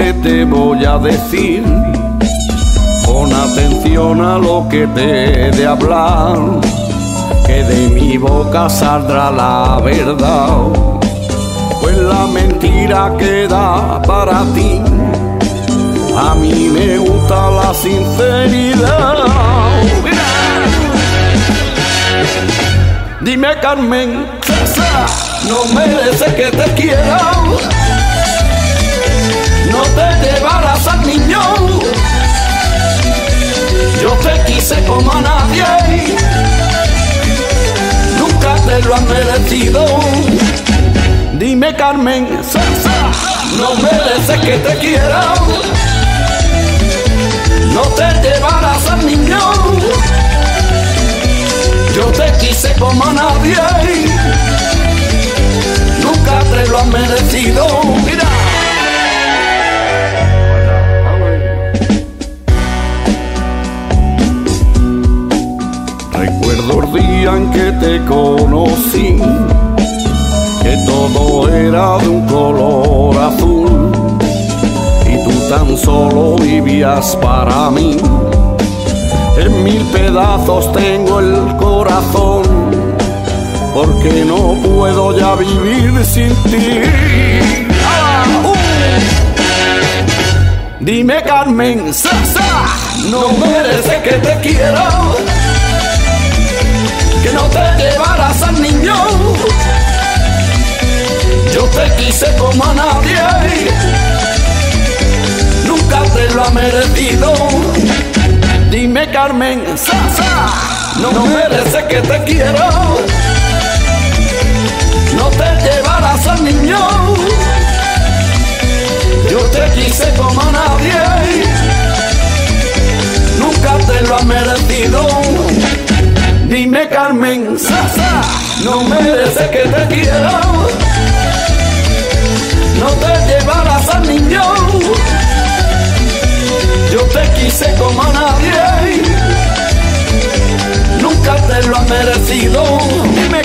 que te voy a decir. Pon atención a lo que te he de hablar, que de mi boca saldrá la verdad. Pues la mentira queda para ti, a mí me gusta la sinceridad. Mira. Dime, Carmen, no merece que te quiera. No te llevarás al niño, yo te quise como a nadie, nunca te lo han merecido. Dime, Carmen, no merece que te quiera. No te llevarás al niño, yo te quise como a nadie, nunca te lo han merecido. Mira. Recuerdo el día en que te conocí, que todo era de un color azul y tú tan solo vivías para mí. En mil pedazos tengo el corazón, porque no puedo ya vivir sin ti. Dime, Carmen, no merece que te quiera, que no te llevarás al niño, yo te quise como a nadie, nunca te lo ha merecido. Dime, Carmen, no merece que te quiera, no te llevarás al niño, yo te quise como a nadie, nunca te lo ha merecido. Dime, Carmen, no merece que te quiera, no te llevarás al niño, yo te quise como a nadie, nunca te lo ha merecido. Dime,